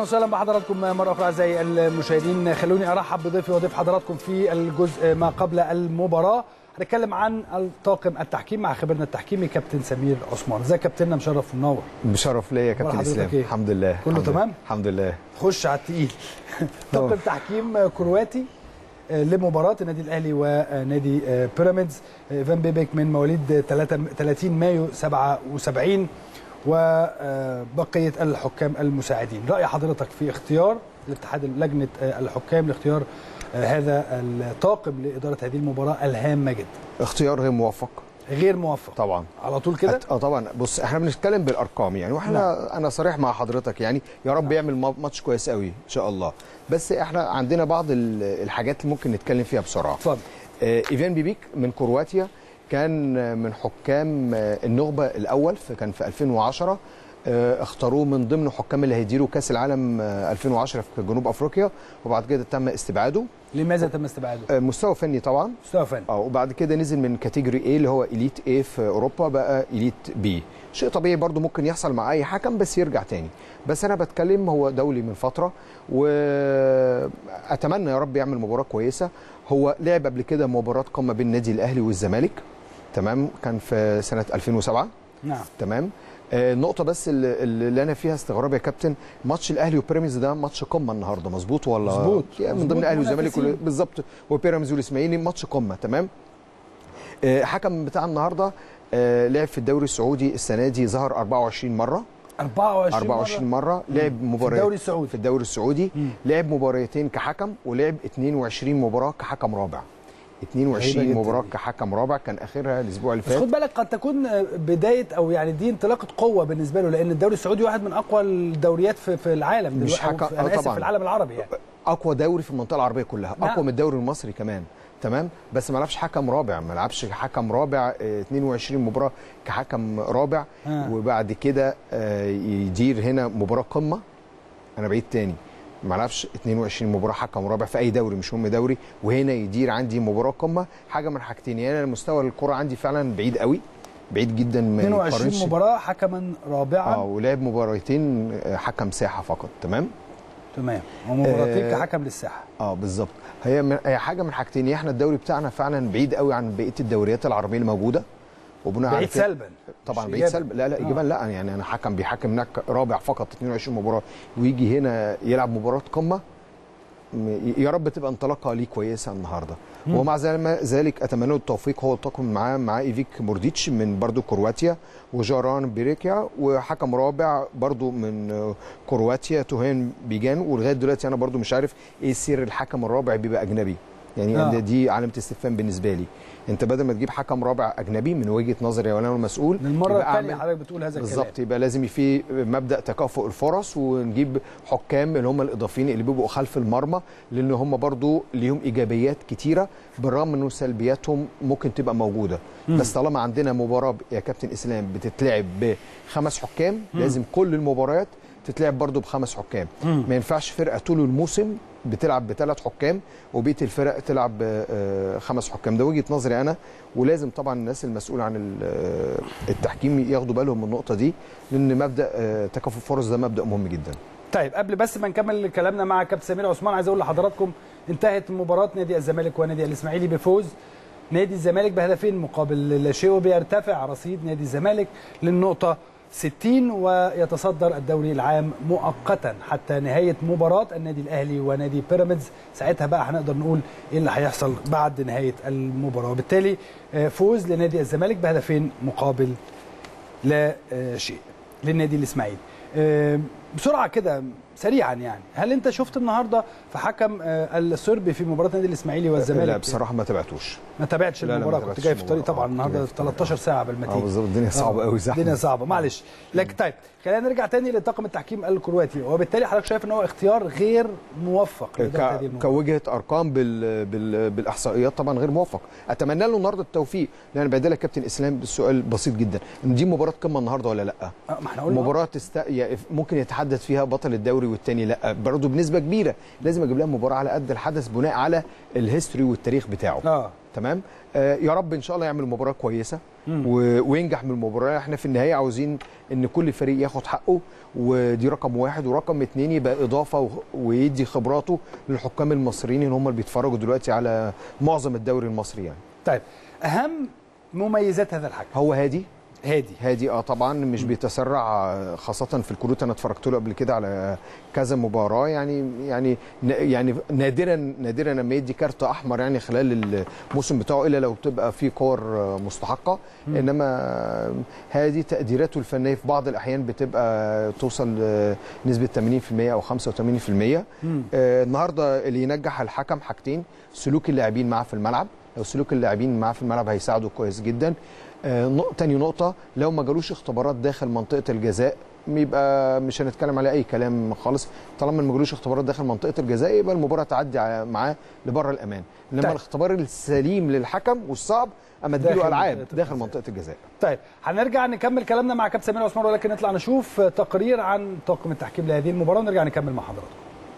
وسهلا بحضراتكم مرة أخرى أعزائي المشاهدين. خلوني أرحب بضيفي وضيف حضراتكم في الجزء ما قبل المباراة. هنتكلم عن الطاقم التحكيم مع خبيرنا التحكيمي كابتن سمير عثمان. ازيك يا كابتننا؟ مشرف ومنور. بشرف ليا يا كابتن اسلام. إيه؟ الحمد لله كله تمام؟ الحمد لله. خش على التقيل. طاقم تحكيم كرواتي لمباراة النادي الأهلي ونادي بيراميدز. فان بيبك من مواليد 30 مايو 77 وبقية الحكام المساعدين. رأي حضرتك في اختيار الاتحاد لجنة الحكام لاختيار هذا الطاقم لإدارة هذه المباراة الهامة جدا؟ اختيار غير موفق. غير موفق طبعا على طول كده؟ طبعا. بص احنا بنتكلم بالارقام يعني، واحنا انا صريح مع حضرتك يعني، يا رب يعمل ماتش كويس قوي ان شاء الله، بس احنا عندنا بعض الحاجات اللي ممكن نتكلم فيها بسرعه. اتفضل. ايفان بيبيك من كرواتيا كان من حكام النخبه الاول، كان في 2010 اختاروه من ضمن حكام اللي هيديروا كاس العالم 2010 في جنوب افريقيا، وبعد كده تم استبعاده. لماذا تم استبعاده؟ مستوى فني طبعا. مستوى فني. وبعد كده نزل من كاتيجوري ايه اللي هو اليت ايه في اوروبا بقى اليت بي. شيء طبيعي برضو ممكن يحصل مع اي حكم بس يرجع تاني، بس انا بتكلم هو دولي من فتره، واتمنى يا رب يعمل مباراه كويسه. هو لعب قبل كده مباراه قمه بين النادي الاهلي والزمالك، تمام، كان في سنه 2007. نعم تمام. النقطة بس اللي أنا فيها استغراب يا كابتن، ماتش الأهلي وبيراميدز ده ماتش قمة النهارده، مظبوط ولا؟ مظبوط. يعني من ضمن الأهلي والزمالك بالظبط، وبيراميدز والإسماعيلي ماتش قمة، تمام. حكم بتاع النهارده لعب في الدوري السعودي السنة دي، ظهر 24 مرة. 24 مرة لعب مباريات في الدوري السعودي. لعب مباريتين كحكم، ولعب 22 مباراة كحكم رابع. 22 مباراة كحكم رابع، كان اخرها الاسبوع اللي فات. بس خد بالك قد تكون بدايه او يعني دي انطلاقه قوه بالنسبه له، لان الدوري السعودي واحد من اقوى الدوريات في العالم، مش حكم انا اسف في العالم العربي يعني. اقوى دوري في المنطقه العربيه كلها. نعم. اقوى من الدوري المصري كمان، تمام، بس ما لعبش حكم رابع، ما لعبش حكم رابع 22 مباراه كحكم رابع. وبعد كده يدير هنا مباراه قمه. انا بعيد تاني، ما لعبش 22 مباراه حكم رابع في اي دوري، مش مهم دوري، وهنا يدير عندي مباراه قمه. حاجه من حاجتين، يعني انا مستوى الكره عندي فعلا بعيد قوي، بعيد جدا. ما 22 مباراه حكما رابعا، ولعب مباراتين حكم ساحه فقط، تمام. تمام، ومباراتين كحكم للساحه. بالظبط. هي حاجه من حاجتين، احنا الدوري بتاعنا فعلا بعيد قوي عن بقيه الدوريات العربيه الموجوده، وبناء بعيد سلبا. طبعا بعيد سلبا. لا ايجابا لا، يعني انا حكم بيحكم هناك رابع فقط 22 مباراه، ويجي هنا يلعب مباراه قمه. يا رب تبقى انطلاقه ليه كويسه النهارده. ومع ذلك اتمنى له التوفيق. هو الطاقم معاه ايفيك مورديتش من برضو كرواتيا، وجاران بيريكيا، وحكم رابع برضو من كرواتيا توهان بيجان. ولغايه دلوقتي انا برضو مش عارف ايه سر الحكم الرابع بيبقى اجنبي، يعني دي علامه استفهام بالنسبه لي. انت بدل ما تجيب حكم رابع اجنبي من وجهه نظري وانا المسؤول، للمره الثانيه حضرتك بتقول هذا الكلام بالظبط، يبقى لازم في مبدا تكافؤ الفرص، ونجيب حكام اللي هم الاضافيين اللي بيبقوا خلف المرمى، لان هم برضو ليهم ايجابيات كتيره بالرغم انه سلبياتهم ممكن تبقى موجوده. بس طالما عندنا مباراه يا كابتن اسلام بتتلعب ب5 حكام، لازم كل المباريات تتلعب برضو ب5 حكام. ما ينفعش فرقه طول الموسم بتلعب ب3 حكام وبقيه الفرق تلعب ب5 حكام. ده وجهه نظري انا، ولازم طبعا الناس المسؤوله عن التحكيم ياخدوا بالهم من النقطه دي، لان مبدا تكافؤ الفرص ده مبدا مهم جدا. طيب قبل بس ما نكمل كلامنا مع كابتن سمير عثمان، عايز اقول لحضراتكم انتهت مباراه نادي الزمالك ونادي الاسماعيلي بفوز نادي الزمالك بهدفين مقابل لا شيء، وبيرتفع رصيد نادي الزمالك للنقطه 60 ويتصدر الدوري العام مؤقتا حتى نهايه مباراه النادي الاهلي ونادي بيراميدز. ساعتها بقى هنقدر نقول ايه اللي هيحصل بعد نهايه المباراه. وبالتالي فوز لنادي الزمالك بهدفين مقابل لا شيء للنادي الاسماعيلي. بسرعه كده سريعا، يعني هل انت شفت النهارده في حكم الصربي في مباراه النادي الاسماعيلي والزمالك؟ لا بصراحه ما تابعتوش. ما تابعتش المباراه؟ كنت جاي في الطريق طبعا النهارده 13 ساعه قبل ما تيجي. بالظبط، الدنيا صعبه قوي، زحمه، الدنيا صعبه، معلش. لكن طيب خلينا نرجع تاني لطاقم التحكيم الكرواتي، وبالتالي حضرتك شايف ان هو اختيار غير موفق كوجهه ارقام بالاحصائيات طبعا غير موفق. اتمنى له النهارده التوفيق، لان بعد لك كابتن اسلام بالسؤال بسيط جدا، ان دي مباراه قمه النهارده ولا لا؟ ما احنا قلنا مباراه ممكن يتحدث فيها بطل الدوري والثاني لا، برضه بنسبه كبيره لازم اجيب لها مباراه على قد الحدث بناء على الهيستوري والتاريخ بتاعه. تمام. يا رب ان شاء الله يعمل مباراه كويسه. وينجح من المباراه. احنا في النهايه عاوزين ان كل فريق ياخد حقه، ودي رقم واحد. ورقم اتنين يبقى اضافه ويدي خبراته للحكام المصريين ان هم اللي بيتفرجوا دلوقتي على معظم الدوري المصري يعني. طيب اهم مميزات هذا الحكم؟ هو هادي هادي طبعا مش بيتسرع، خاصه في الكروت. انا اتفرجت له قبل كده على كذا مباراه، يعني نادرا لما يدي كارت احمر يعني خلال الموسم بتاعه، الا لو بتبقى في كور مستحقه. انما هادي تقديراته الفنيه في بعض الاحيان بتبقى توصل نسبه 80% او 85%. النهارده اللي ينجح الحكم حاجتين: سلوك اللاعبين معاه في الملعب. لو سلوك اللاعبين معاه في الملعب هيساعده كويس جدا. تاني نقطة، لو ما جالوش اختبارات داخل منطقة الجزاء يبقى مش هنتكلم عليه أي كلام خالص. طالما ما جالوش اختبارات داخل منطقة الجزاء يبقى المباراة تعدي معاه لبره الأمان. إنما طيب. الاختبار السليم للحكم والصعب أما اديله ألعاب داخل منطقة الجزاء. طيب هنرجع نكمل كلامنا مع كابتن سمير عثمان، ولكن نطلع نشوف تقرير عن طاقم التحكيم لهذه المباراة ونرجع نكمل مع حضراتكم.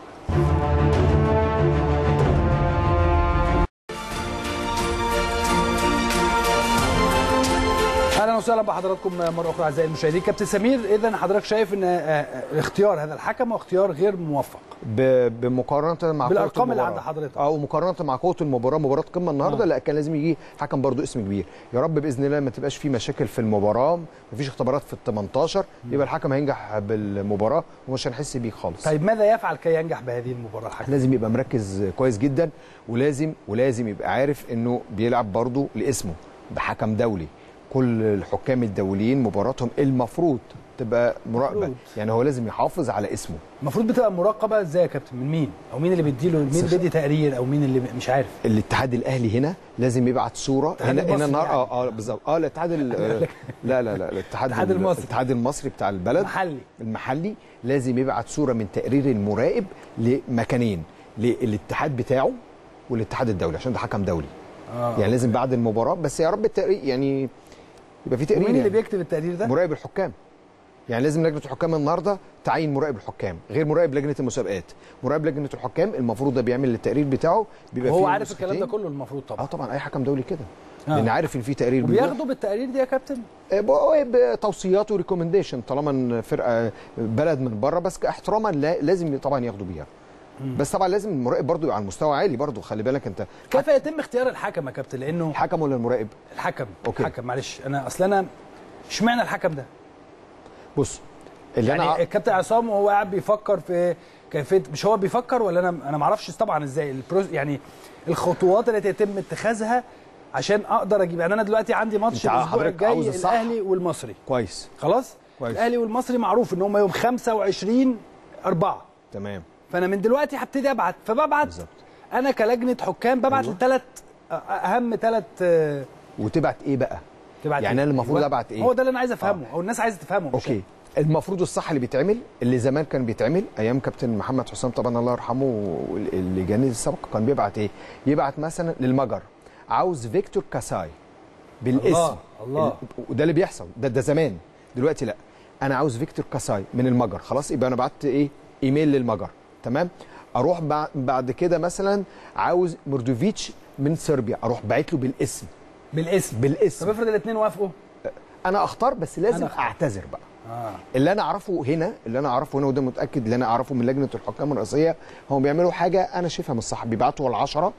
اهلا وسهلا بحضراتكم مره اخرى اعزائي المشاهدين. كابتن سمير، اذا حضرتك شايف ان اختيار هذا الحكم هو اختيار غير موفق بمقارنه مع بالارقام اللي عند حضرتك ومقارنه مع قوه المباراه، مباراه قمه النهارده. لا، كان لازم يجي حكم برضو اسم كبير. يا رب باذن الله ما تبقاش في مشاكل في المباراه، مفيش اختبارات في ال18، يبقى الحكم هينجح بالمباراه ومش هنحس بيه خالص. طيب ماذا يفعل كي ينجح بهذه المباراه الحكم؟ لازم يبقى مركز كويس جدا، ولازم يبقى عارف انه بيلعب برضو لاسمه بحكم دولي. كل الحكام الدوليين مباراتهم المفروض تبقى مراقبه، يعني هو لازم يحافظ على اسمه. المفروض بتبقى مراقبه ازاي يا كابتن؟ من مين؟ او مين اللي بيديله؟ مين اللي بيدي تقرير؟ او مين اللي مش عارف؟ الاتحاد الاهلي هنا لازم يبعت صوره هنا النهار يعني. بالظبط. الاتحاد لا الاتحاد المصري بتاع البلد المحلي لازم يبعت صوره من تقرير المراقب لمكانين، للاتحاد بتاعه والاتحاد الدولي، عشان ده حكم دولي. يعني لازم بعد المباراه، بس يا رب التقرير يعني يبقى في تقرير. ومين اللي بيكتب التقرير ده؟ مراقب الحكام. يعني لازم لجنه الحكام النهارده تعين مراقب الحكام غير مراقب لجنه المسابقات. مراقب لجنه الحكام المفروض ده بيعمل التقرير بتاعه، بيبقى هو عارف الكلام ده كله المفروض طبعا. طبعا اي حكم دولي كده لان عارف ان في تقرير وبياخدوا بالتقرير دي يا كابتن بتوصيات وريكومنديشن طالما فرقه بلد من بره، بس احتراما لازم طبعا ياخدوا بيها. بس طبعا لازم المراقب برضو على مستوى عالي برضو. خلي بالك انت كيف يتم اختيار الحكم يا كابتن؟ لانه الحكم ولا المراقب؟ الحكم. أوكي. الحكم. معلش انا اشمعنى الحكم ده؟ بص اللي يعني الكابتن عصام وهو قاعد بيفكر في كيفيه، مش هو بيفكر ولا انا ما اعرفش طبعا ازاي يعني الخطوات التي يتم اتخاذها عشان اقدر اجيب. يعني انا دلوقتي عندي ماتش الاسبوع الجاي الاهلي والمصري. كويس خلاص كويس. الاهلي والمصري معروف ان هم يوم 25/4. تمام. فانا من دلوقتي هبتدي ابعت، فببعت بالزبط. انا كلجنه حكام ببعت لثلاث اهم وتبعت ايه بقى؟ تبعت يعني انا المفروض ابعت ايه؟ هو ده اللي انا عايز افهمه او الناس عايزه تفهمه. اوكي. المفروض الصح اللي بيتعمل اللي زمان كان بيتعمل ايام كابتن محمد حسام طبعا الله يرحمه، اللجان السابقه كان بيبعت ايه؟ يبعت مثلا للمجر عاوز فيكتور كاساي بالاسم. الله. وده اللي بيحصل، ده زمان. دلوقتي لا، انا عاوز فيكتور كاساي من المجر، خلاص يبقى انا بعت ايه؟ ايميل للمجر. تمام. اروح بعد كده مثلا عاوز موردوفيتش من صربيا، اروح باعت له بالاسم. طب افرض الاثنين وافقوا؟ انا اختار، بس لازم اعتذر بقى. اللي انا اعرفه هنا وده متاكد اللي انا اعرفه من لجنه الحكام الرئيسيه، هم بيعملوا حاجه انا شايفها مش صح. بيبعتوا ال10،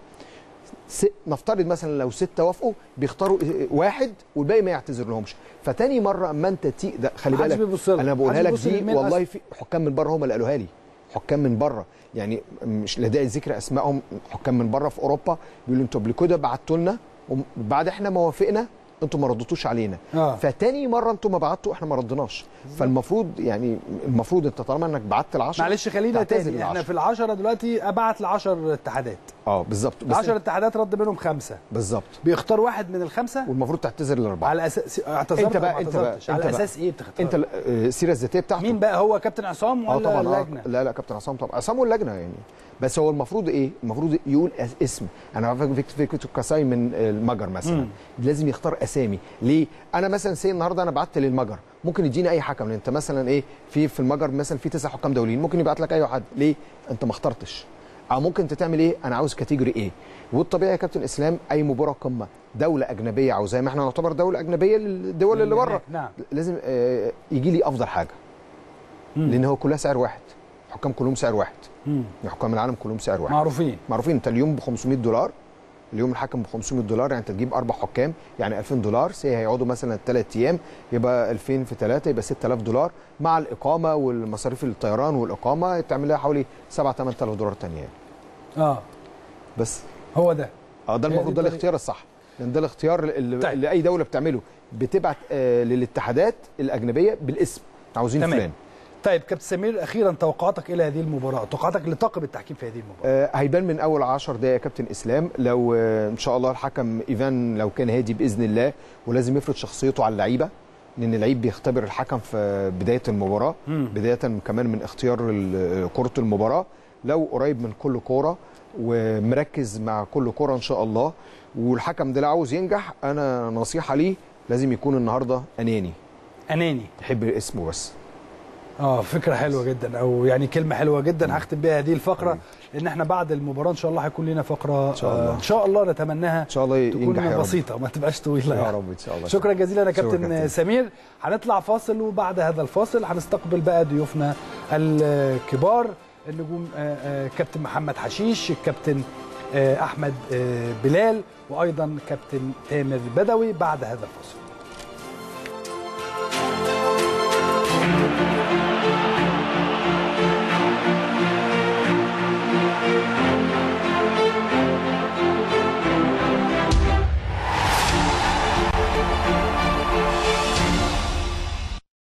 نفترض مثلا لو 6 وافقوا بيختاروا واحد والباقي ما يعتذر لهمش. فتاني مره اما انت ده خلي بالك انا بقولها لك دي والله في حكام من بره هم اللي قالوها لي. حكام من بره يعني مش لا داعي ذكر اسمائهم، حكام من بره في اوروبا بيقولوا انتوا قبل كده بعتوا لنا وبعد احنا ما وافقنا انتوا ما ردتوش علينا. فتاني مره انتوا ما بعتوا احنا ما ردناش. فالمفروض يعني انت طالما انك بعت ال10 معلش خلينا تاني، احنا في ال10 دلوقتي ابعت ل10 اتحادات. بالظبط. 10 اتحادات رد منهم 5 بالظبط. بيختار واحد من ال5 والمفروض تعتذر ل4 على اساس اعتذرت. انت على اساس ايه بتختار؟ انت السيره الذاتيه بتاعته مين بقى؟ هو كابتن عصام ولا اللجنه؟ لا كابتن عصام طبعا، عصام واللجنه يعني. بس هو المفروض ايه؟ المفروض يقول اسم. انا عارف فيكتور كاساي من المجر مثلا لازم يختار اسامي. ليه؟ انا مثلا النهارده انا بعت للمجر، ممكن يديني اي حكم. انت مثلا ايه في المجر مثلا في 9 حكام دوليين، ممكن يبعت لك اي حد. ليه؟ انت ما اخترتش. او ممكن انت تعمل ايه، انا عاوز كاتيجوري ايه. والطبيعي يا كابتن اسلام اي مباراه قمه دوله اجنبيه، او زي ما احنا نعتبر دوله اجنبيه للدول اللي بره، نعم. لازم يجي لي افضل حاجه. لان هو كلها سعر واحد، الحكام كلهم سعر واحد. حكام العالم كلهم سعر واحد، معروفين. انت اليوم ب $500، اليوم الحكم ب $500، يعني انت تجيب 4 حكام يعني $2000، هيقعدوا مثلا 3 ايام، يبقى 2000 في 3 يبقى $6000 مع الاقامه والمصاريف الطيران والاقامه، تعمل لها حوالي $7000-8000 تانيين. بس هو ده ده المفروض ده الاختيار الصح، لان ده الاختيار اللي اي دوله بتعمله، بتبعت للاتحادات الاجنبيه بالاسم عاوزين فلان. طيب كابتن سمير، اخيرا توقعاتك الى هذه المباراه، توقعاتك لطاقم التحكيم في هذه المباراه؟ هيبان من اول 10 دقائق يا كابتن اسلام، لو ان شاء الله الحكم ايفان لو كان هادي باذن الله، ولازم يفرض شخصيته على اللعيبه، لان اللعيب بيختبر الحكم في بدايه المباراه، بدايه كمان من اختيار كره المباراه، لو قريب من كل كوره ومركز مع كل كوره ان شاء الله، والحكم ده لو عاوز ينجح، انا نصيحه ليه لازم يكون النهارده اناني يحب اسمه بس. فكره حلوه جدا، او يعني كلمه حلوه جدا هختم بيها هذه الفقره، لان احنا بعد المباراه ان شاء الله هيكون لنا فقره ان شاء الله نتمناها ان شاء الله تكون بسيطه وما تبقاش طويله يا رب ان شاء الله. شكرا جزيلا يا كابتن سمير. هنطلع فاصل، وبعد هذا الفاصل هنستقبل بقى ضيوفنا الكبار، النجوم كابتن محمد حشيش، الكابتن احمد بلال، وايضا كابتن تامر بدوي بعد هذا الفاصل.